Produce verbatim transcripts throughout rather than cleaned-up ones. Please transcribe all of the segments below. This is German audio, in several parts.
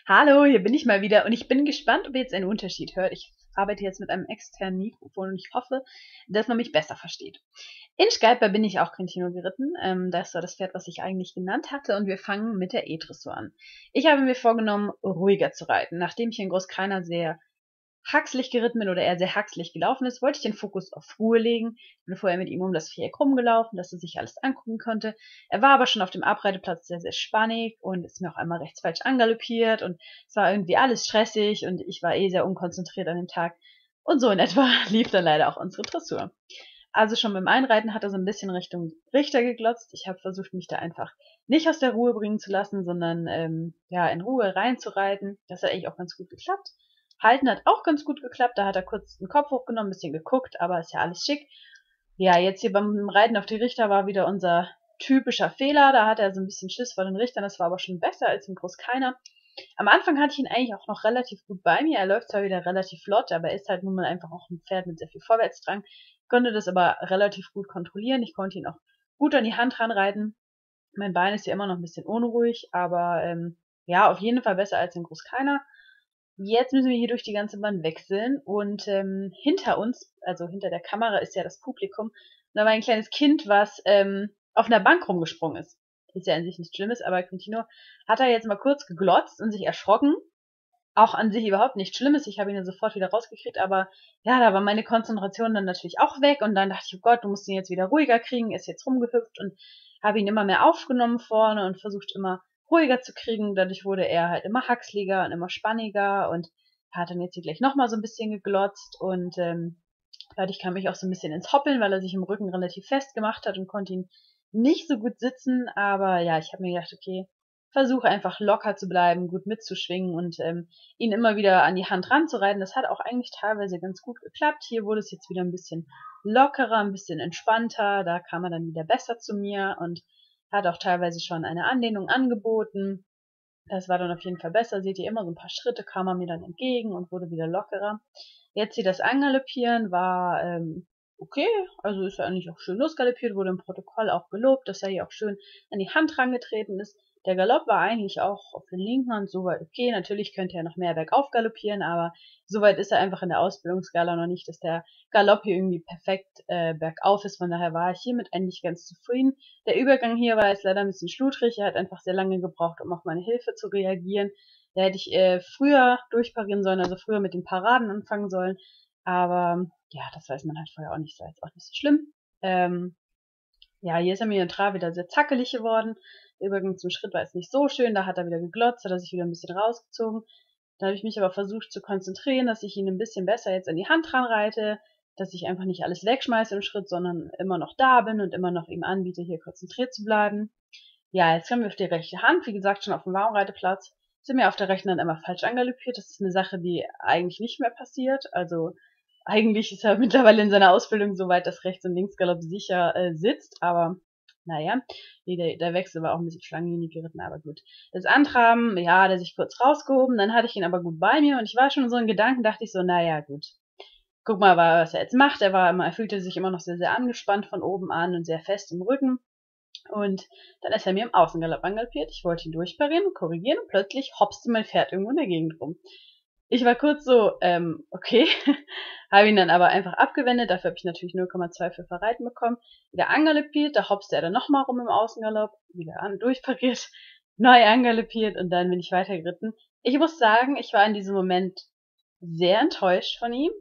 Hallo, hier bin ich mal wieder und ich bin gespannt, ob ihr jetzt einen Unterschied hört. Ich arbeite jetzt mit einem externen Mikrofon und ich hoffe, dass man mich besser versteht. In Skype bin ich auch Contino geritten. Ähm, das war das Pferd, was ich eigentlich genannt hatte, und wir fangen mit der E-Dressur an. Ich habe mir vorgenommen, ruhiger zu reiten. Nachdem ich in Großkeiner sehr hackselig geritten bin oder er sehr hackselig gelaufen ist, wollte ich den Fokus auf Ruhe legen. Ich bin vorher mit ihm um das Viereck rumgelaufen, dass er sich alles angucken konnte. Er war aber schon auf dem Abreiteplatz sehr, sehr spannig und ist mir auch einmal rechts falsch angaloppiert und es war irgendwie alles stressig und ich war eh sehr unkonzentriert an dem Tag. Und so in etwa lief dann leider auch unsere Dressur. Also schon beim Einreiten hat er so ein bisschen Richtung Richter geglotzt. Ich habe versucht, mich da einfach nicht aus der Ruhe bringen zu lassen, sondern ähm, ja in Ruhe reinzureiten. Das hat eigentlich auch ganz gut geklappt. Halten hat auch ganz gut geklappt. Da hat er kurz den Kopf hochgenommen, ein bisschen geguckt, aber ist ja alles schick. Ja, jetzt hier beim Reiten auf die Richter war wieder unser typischer Fehler. Da hat er so ein bisschen Schiss vor den Richtern. Das war aber schon besser als im Großkeiner. Am Anfang hatte ich ihn eigentlich auch noch relativ gut bei mir. Er läuft zwar wieder relativ flott, aber er ist halt nun mal einfach auch ein Pferd mit sehr viel Vorwärtsdrang. Ich konnte das aber relativ gut kontrollieren. Ich konnte ihn auch gut an die Hand ranreiten. Mein Bein ist ja immer noch ein bisschen unruhig, aber ähm, ja, auf jeden Fall besser als im Großkeiner. Jetzt müssen wir hier durch die ganze Bahn wechseln und ähm, hinter uns, also hinter der Kamera, ist ja das Publikum. Und da war ein kleines Kind, was ähm, auf einer Bank rumgesprungen ist. Ist ja an sich nichts Schlimmes, aber Quintino hat da jetzt mal kurz geglotzt und sich erschrocken. Auch an sich überhaupt nichts Schlimmes. Ich habe ihn dann sofort wieder rausgekriegt, aber ja, da war meine Konzentration dann natürlich auch weg und dann dachte ich, oh Gott, du musst ihn jetzt wieder ruhiger kriegen, ist jetzt rumgehüpft und habe ihn immer mehr aufgenommen vorne und versucht immer ruhiger zu kriegen. Dadurch wurde er halt immer hacksliger und immer spanniger und hat dann jetzt hier gleich nochmal so ein bisschen geglotzt und ähm, dadurch kam ich auch so ein bisschen ins Hoppeln, weil er sich im Rücken relativ fest gemacht hat und konnte ihn nicht so gut sitzen. Aber ja, ich habe mir gedacht, okay, versuche einfach locker zu bleiben, gut mitzuschwingen und ähm, ihn immer wieder an die Hand ranzureiten. Das hat auch eigentlich teilweise ganz gut geklappt. Hier wurde es jetzt wieder ein bisschen lockerer, ein bisschen entspannter. Da kam er dann wieder besser zu mir und hat auch teilweise schon eine Anlehnung angeboten. Das war dann auf jeden Fall besser. Seht ihr, immer so ein paar Schritte kam er mir dann entgegen und wurde wieder lockerer. Jetzt hier das Angaloppieren war ähm, okay, also ist er eigentlich auch schön losgaloppiert, wurde im Protokoll auch gelobt, dass er hier auch schön an die Hand rangetreten ist. Der Galopp war eigentlich auch auf den linken Hand soweit okay. Natürlich könnte er noch mehr bergauf galoppieren, aber soweit ist er einfach in der Ausbildungsskala noch nicht, dass der Galopp hier irgendwie perfekt äh, bergauf ist. Von daher war ich hiermit eigentlich ganz zufrieden. Der Übergang hier war jetzt leider ein bisschen schludrig. Er hat einfach sehr lange gebraucht, um auf meine Hilfe zu reagieren. Da hätte ich äh, früher durchparieren sollen, also früher mit den Paraden anfangen sollen. Aber ja, das weiß man halt vorher auch nicht, so jetzt auch nicht so schlimm. Ähm, ja, hier ist er mir in Tra wieder sehr zackelig geworden. Der Übergang zum Schritt war jetzt nicht so schön, da hat er wieder geglotzt, hat er sich wieder ein bisschen rausgezogen. Da habe ich mich aber versucht zu konzentrieren, dass ich ihn ein bisschen besser jetzt an die Hand ranreite, dass ich einfach nicht alles wegschmeiße im Schritt, sondern immer noch da bin und immer noch ihm anbiete, hier konzentriert zu bleiben. Ja, jetzt kommen wir auf die rechte Hand, wie gesagt, schon auf dem Warmreiteplatz. Sind mir auf der rechten Hand einmal falsch angaloppiert. Das ist eine Sache, die eigentlich nicht mehr passiert. Also eigentlich ist er mittlerweile in seiner Ausbildung so weit, dass Rechts- und Linksgalopp sicher äh, sitzt, aber naja, der, der Wechsel war auch ein bisschen schlangenlinig geritten, aber gut. Das Antraben, ja, hat er sich kurz rausgehoben, dann hatte ich ihn aber gut bei mir und ich war schon so in Gedanken, dachte ich so, naja, gut. Guck mal, was er jetzt macht. Er war immer, er fühlte sich immer noch sehr, sehr angespannt von oben an und sehr fest im Rücken. Und dann ist er mir im Außengalopp angaloppiert. Ich wollte ihn durchparieren und korrigieren und plötzlich hopste mein Pferd irgendwo in der Gegend rum. Ich war kurz so, ähm, okay, habe ihn dann aber einfach abgewendet. Dafür habe ich natürlich null Komma zwei für Verreiten bekommen. Wieder angaloppiert, da hopste er dann nochmal rum im Außengalopp, wieder an, durchpariert, neu angaloppiert und dann bin ich weitergeritten. Ich muss sagen, ich war in diesem Moment sehr enttäuscht von ihm,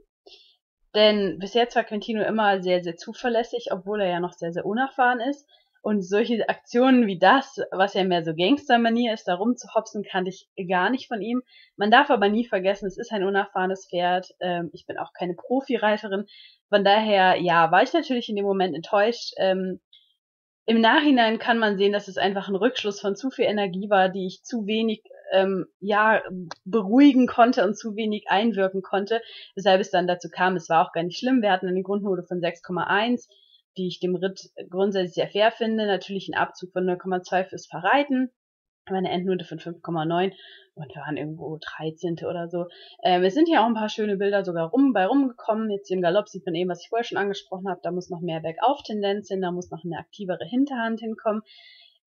denn bis jetzt war Quintino immer sehr, sehr zuverlässig, obwohl er ja noch sehr, sehr unerfahren ist. Und solche Aktionen wie das, was ja mehr so Gangster-Manier ist, da rumzuhopsen, kannte ich gar nicht von ihm. Man darf aber nie vergessen, es ist ein unerfahrenes Pferd. Ähm, ich bin auch keine Profi-Reiterin. Von daher, ja, war ich natürlich in dem Moment enttäuscht. Ähm, Im Nachhinein kann man sehen, dass es einfach ein Rückschluss von zu viel Energie war, die ich zu wenig ähm, ja beruhigen konnte und zu wenig einwirken konnte, weshalb es dann dazu kam. Es war auch gar nicht schlimm. Wir hatten eine Grundnote von sechs Komma eins, die ich dem Ritt grundsätzlich sehr fair finde. Natürlich ein Abzug von null Komma zwei fürs Verreiten, aber eine Endnote von fünf Komma neun und wir waren irgendwo dreizehnte oder so. Ähm, es sind hier auch ein paar schöne Bilder sogar rum bei rumgekommen. Jetzt im Galopp sieht man eben, was ich vorher schon angesprochen habe, da muss noch mehr Bergauf-Tendenz hin, da muss noch eine aktivere Hinterhand hinkommen.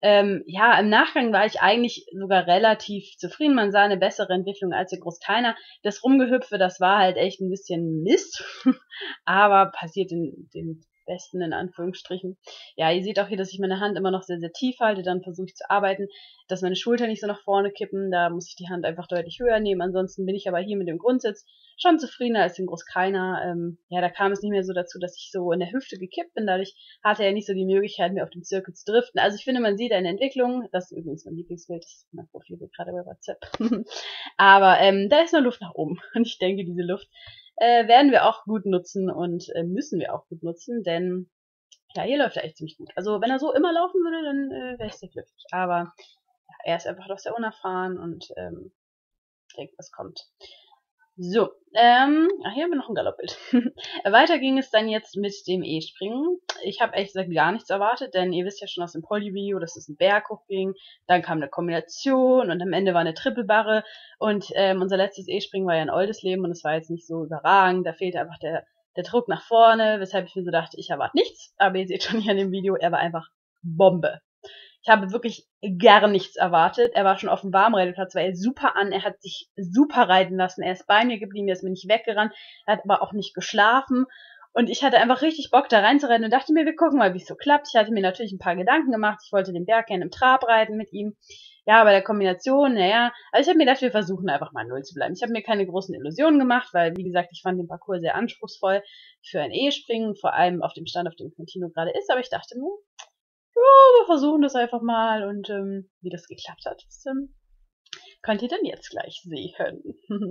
Ähm, ja, im Nachgang war ich eigentlich sogar relativ zufrieden. Man sah eine bessere Entwicklung als der Großkeiner. Das Rumgehüpfe, das war halt echt ein bisschen Mist, aber passiert den, den Besten in Anführungsstrichen. Ja, ihr seht auch hier, dass ich meine Hand immer noch sehr, sehr tief halte. Dann versuche ich zu arbeiten, dass meine Schultern nicht so nach vorne kippen. Da muss ich die Hand einfach deutlich höher nehmen. Ansonsten bin ich aber hier mit dem Grundsitz schon zufriedener als den Großkeiner. Ähm, ja, da kam es nicht mehr so dazu, dass ich so in der Hüfte gekippt bin. Dadurch hatte er nicht so die Möglichkeit, mir auf dem Zirkel zu driften. Also ich finde, man sieht eine Entwicklung. Das ist übrigens mein Lieblingsbild. Das ist mein Profilbild gerade bei WhatsApp. Aber ähm, da ist noch Luft nach oben. Und ich denke, diese Luft äh, werden wir auch gut nutzen und äh, müssen wir auch gut nutzen, denn ja, hier läuft er echt ziemlich gut. Also wenn er so immer laufen würde, dann äh, wäre ich sehr glücklich. Aber ja, er ist einfach doch sehr unerfahren und ähm, ich denke, das kommt. So, ähm, ach, hier haben wir noch ein Galoppbild. Weiter ging es dann jetzt mit dem E-Springen. Ich habe ehrlich gesagt gar nichts erwartet, denn ihr wisst ja schon aus dem Poly-Video, dass es einen Berg hochging, dann kam eine Kombination und am Ende war eine Trippelbarre und ähm, unser letztes E-Springen war ja in Oldesleben und es war jetzt nicht so überragend, da fehlte einfach der, der Druck nach vorne, weshalb ich mir so dachte, ich erwarte nichts, aber ihr seht schon hier in dem Video, er war einfach Bombe. Ich habe wirklich gar nichts erwartet. Er war schon auf dem Warmreiteplatz, war er super an. Er hat sich super reiten lassen. Er ist bei mir geblieben, er ist mir nicht weggerannt. Er hat aber auch nicht geschlafen. Und ich hatte einfach richtig Bock, da reinzureiten und dachte mir, wir gucken mal, wie es so klappt. Ich hatte mir natürlich ein paar Gedanken gemacht. Ich wollte den Berg gerne im Trab reiten mit ihm. Ja, bei der Kombination, naja. Also ich habe mir gedacht, wir versuchen einfach mal null zu bleiben. Ich habe mir keine großen Illusionen gemacht, weil, wie gesagt, ich fand den Parcours sehr anspruchsvoll für ein E-Springen, vor allem auf dem Stand, auf dem Quintino gerade ist. Aber ich dachte mir, ja, wir versuchen das einfach mal und ähm, wie das geklappt hat, das ähm, könnt ihr dann jetzt gleich sehen.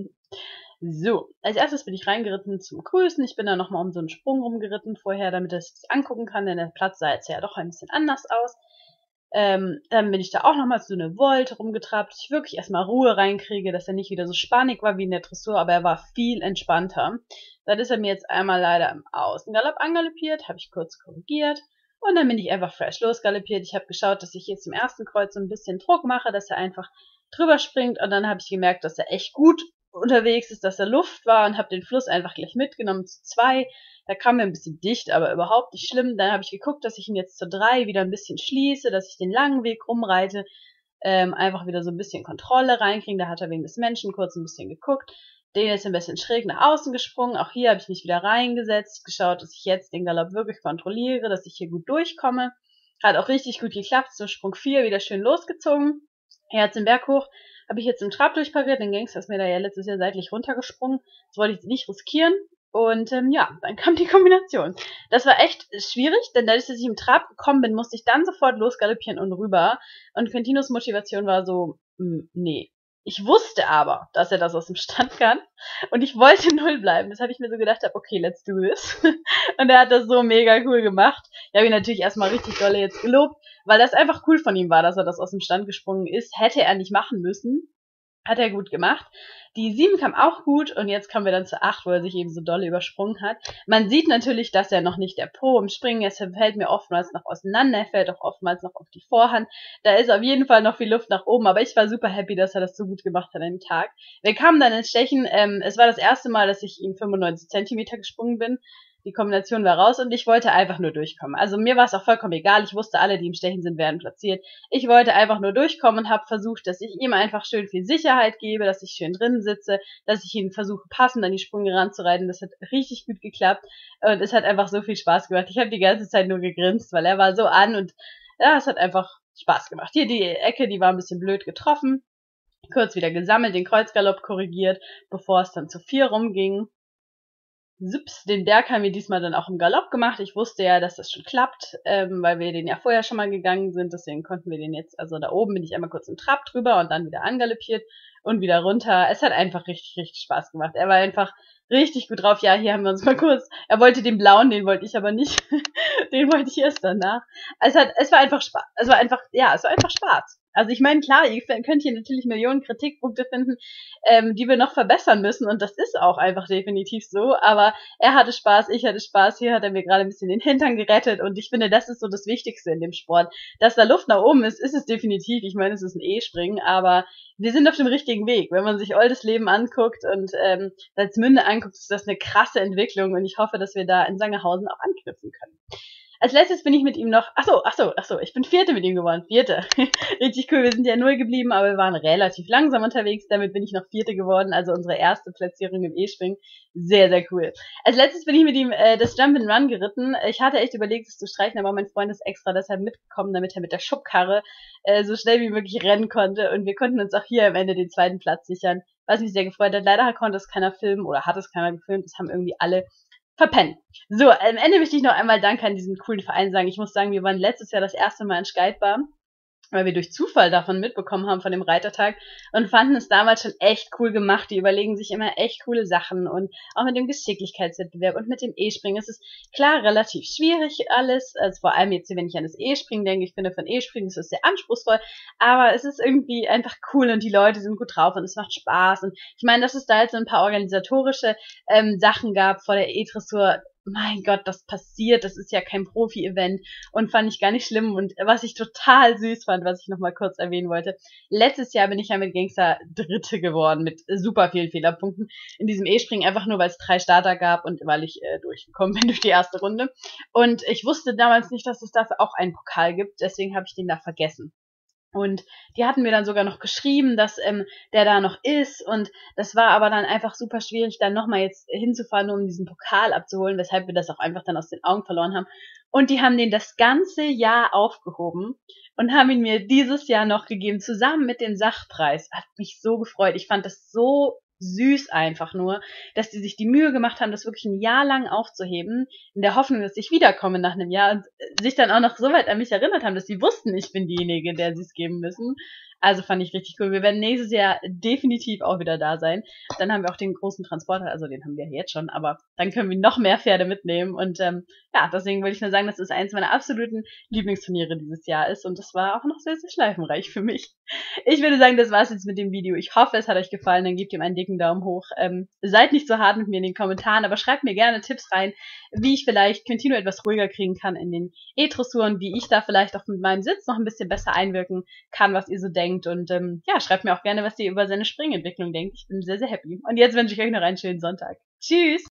So, als erstes bin ich reingeritten zum Grüßen. Ich bin dann nochmal um so einen Sprung rumgeritten vorher, damit ich es angucken kann, denn der Platz sah jetzt ja doch ein bisschen anders aus. Ähm, dann bin ich da auch nochmal so eine Volte rumgetrabt, dass ich wirklich erstmal Ruhe reinkriege, dass er nicht wieder so spannig war wie in der Dressur, aber er war viel entspannter. Dann ist er mir jetzt einmal leider im Außengalopp angaloppiert, habe ich kurz korrigiert. Und dann bin ich einfach fresh losgaloppiert. Ich habe geschaut, dass ich jetzt im ersten Kreuz so ein bisschen Druck mache, dass er einfach drüber springt. Und dann habe ich gemerkt, dass er echt gut unterwegs ist, dass er Luft war und habe den Fluss einfach gleich mitgenommen zu zwei. Da kam mir ein bisschen dicht, aber überhaupt nicht schlimm. Dann habe ich geguckt, dass ich ihn jetzt zu drei wieder ein bisschen schließe, dass ich den langen Weg rumreite, ähm, einfach wieder so ein bisschen Kontrolle reinkriege. Da hat er wegen des Menschen kurz ein bisschen geguckt. Den ist ein bisschen schräg nach außen gesprungen. Auch hier habe ich mich wieder reingesetzt, geschaut, dass ich jetzt den Galopp wirklich kontrolliere, dass ich hier gut durchkomme. Hat auch richtig gut geklappt. Zum Sprung vier wieder schön losgezogen. Hier jetzt den Berg hoch habe ich jetzt im Trab durchpariert. Den Gangster ist mir da ja letztes Jahr seitlich runtergesprungen. Das wollte ich nicht riskieren. Und ähm, ja, dann kam die Kombination. Das war echt schwierig, denn dadurch, dass ich im Trab gekommen bin, musste ich dann sofort losgaloppieren und rüber. Und Quintinos Motivation war so, mh, nee. Ich wusste aber, dass er das aus dem Stand kann und ich wollte null bleiben. Das habe ich mir so gedacht, okay, let's do this. Und er hat das so mega cool gemacht. Ich habe ihn natürlich erstmal richtig dolle jetzt gelobt, weil das einfach cool von ihm war, dass er das aus dem Stand gesprungen ist. Hätte er nicht machen müssen. Hat er gut gemacht. Die sieben kam auch gut und jetzt kommen wir dann zu acht, wo er sich eben so dolle übersprungen hat. Man sieht natürlich, dass er noch nicht der Pro im Springen ist. Er fällt mir oftmals noch auseinander, er fällt auch oftmals noch auf die Vorhand. Da ist auf jeden Fall noch viel Luft nach oben, aber ich war super happy, dass er das so gut gemacht hat an dem Tag. Wir kamen dann ins Stechen. Ähm, es war das erste Mal, dass ich ihm fünfundneunzig Zentimeter gesprungen bin. Die Kombination war raus und ich wollte einfach nur durchkommen. Also mir war es auch vollkommen egal. Ich wusste, alle, die im Stechen sind, werden platziert. Ich wollte einfach nur durchkommen und habe versucht, dass ich ihm einfach schön viel Sicherheit gebe, dass ich schön drinnen sitze, dass ich ihn versuche, passend an die Sprünge ranzureiten. Das hat richtig gut geklappt und es hat einfach so viel Spaß gemacht. Ich habe die ganze Zeit nur gegrinst, weil er war so an und ja, es hat einfach Spaß gemacht. Hier die Ecke, die war ein bisschen blöd getroffen. Kurz wieder gesammelt, den Kreuzgalopp korrigiert, bevor es dann zu vier rumging. Sups, den Berg haben wir diesmal dann auch im Galopp gemacht. Ich wusste ja, dass das schon klappt, ähm, weil wir den ja vorher schon mal gegangen sind. Deswegen konnten wir den jetzt, also da oben bin ich einmal kurz im Trab drüber und dann wieder angaloppiert und wieder runter. Es hat einfach richtig, richtig Spaß gemacht. Er war einfach richtig gut drauf. Ja, hier haben wir uns mal kurz, er wollte den blauen, den wollte ich aber nicht. Den wollte ich erst danach. Es hat, es war einfach Spaß. Es war einfach, ja, es war einfach Spaß. Also ich meine, klar, ihr könnt hier natürlich Millionen Kritikpunkte finden, ähm, die wir noch verbessern müssen und das ist auch einfach definitiv so, aber er hatte Spaß, ich hatte Spaß, hier hat er mir gerade ein bisschen den Hintern gerettet und ich finde, das ist so das Wichtigste in dem Sport. Dass da Luft nach oben ist, ist es definitiv, ich meine, es ist ein E-Springen, aber wir sind auf dem richtigen Weg. Wenn man sich Oldesleben anguckt und ähm, Salzmünde anguckt, ist das eine krasse Entwicklung und ich hoffe, dass wir da in Sangerhausen auch anknüpfen können. Als letztes bin ich mit ihm noch, ach so, ach so, ach so, ich bin Vierte mit ihm geworden, Vierte. Richtig cool, wir sind ja null geblieben, aber wir waren relativ langsam unterwegs, damit bin ich noch Vierte geworden, also unsere erste Platzierung im E-Springen. Sehr, sehr cool. Als letztes bin ich mit ihm äh, das Jump and Run geritten. Ich hatte echt überlegt, es zu streichen, aber mein Freund ist extra deshalb mitgekommen, damit er mit der Schubkarre äh, so schnell wie möglich rennen konnte und wir konnten uns auch hier am Ende den zweiten Platz sichern, was mich sehr gefreut hat. Leider konnte es keiner filmen oder hat es keiner gefilmt, das haben irgendwie alle verpennen. So, am Ende möchte ich noch einmal Danke an diesen coolen Verein sagen. Ich muss sagen, wir waren letztes Jahr das erste Mal in Skypebar, weil wir durch Zufall davon mitbekommen haben, von dem Reitertag, und fanden es damals schon echt cool gemacht. Die überlegen sich immer echt coole Sachen und auch mit dem Geschicklichkeitswettbewerb und mit dem E-Springen. Es ist klar relativ schwierig alles, also vor allem jetzt, wenn ich an das E-Springen denke, ich finde von E-Springen ist es sehr anspruchsvoll, aber es ist irgendwie einfach cool und die Leute sind gut drauf und es macht Spaß. Und ich meine, dass es da jetzt so ein paar organisatorische ähm, Sachen gab vor der E-Dressur, mein Gott, das passiert, das ist ja kein Profi-Event und fand ich gar nicht schlimm. Und was ich total süß fand, was ich nochmal kurz erwähnen wollte, letztes Jahr bin ich ja mit Gangster Dritte geworden, mit super vielen Fehlerpunkten in diesem E-Springen, einfach nur, weil es drei Starter gab und weil ich äh, durchgekommen bin durch die erste Runde. Und ich wusste damals nicht, dass es dafür auch einen Pokal gibt, deswegen habe ich den da vergessen. Und die hatten mir dann sogar noch geschrieben, dass ähm, der da noch ist. Und das war aber dann einfach super schwierig, dann nochmal jetzt hinzufahren, um diesen Pokal abzuholen, weshalb wir das auch einfach dann aus den Augen verloren haben. Und die haben den das ganze Jahr aufgehoben und haben ihn mir dieses Jahr noch gegeben, zusammen mit dem Sachpreis. Hat mich so gefreut. Ich fand das so süß einfach nur, dass die sich die Mühe gemacht haben, das wirklich ein Jahr lang aufzuheben, in der Hoffnung, dass ich wiederkomme nach einem Jahr und sich dann auch noch so weit an mich erinnert haben, dass sie wussten, ich bin diejenige, der sie es geben müssen. Also fand ich richtig cool. Wir werden nächstes Jahr definitiv auch wieder da sein. Dann haben wir auch den großen Transporter, also den haben wir jetzt schon, aber dann können wir noch mehr Pferde mitnehmen. Und ähm, ja, deswegen würde ich nur sagen, dass es eins meiner absoluten Lieblingsturniere dieses Jahr ist. Und das war auch noch sehr, sehr schleifenreich für mich. Ich würde sagen, das war's jetzt mit dem Video. Ich hoffe, es hat euch gefallen. Dann gebt ihm einen dicken Daumen hoch. Ähm, seid nicht so hart mit mir in den Kommentaren, aber schreibt mir gerne Tipps rein, wie ich vielleicht Quintino etwas ruhiger kriegen kann in den E-Dressuren, wie ich da vielleicht auch mit meinem Sitz noch ein bisschen besser einwirken kann, was ihr so denkt. Und ähm, ja, schreibt mir auch gerne, was ihr über seine Springentwicklung denkt. Ich bin sehr, sehr happy. Und jetzt wünsche ich euch noch einen schönen Sonntag. Tschüss!